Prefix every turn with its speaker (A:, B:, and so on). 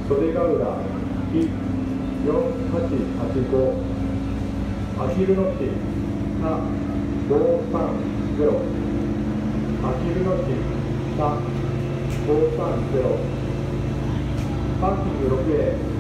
A: 袖ヶ浦木4885アヒルの木他530アヒルの木他530パーキング 6A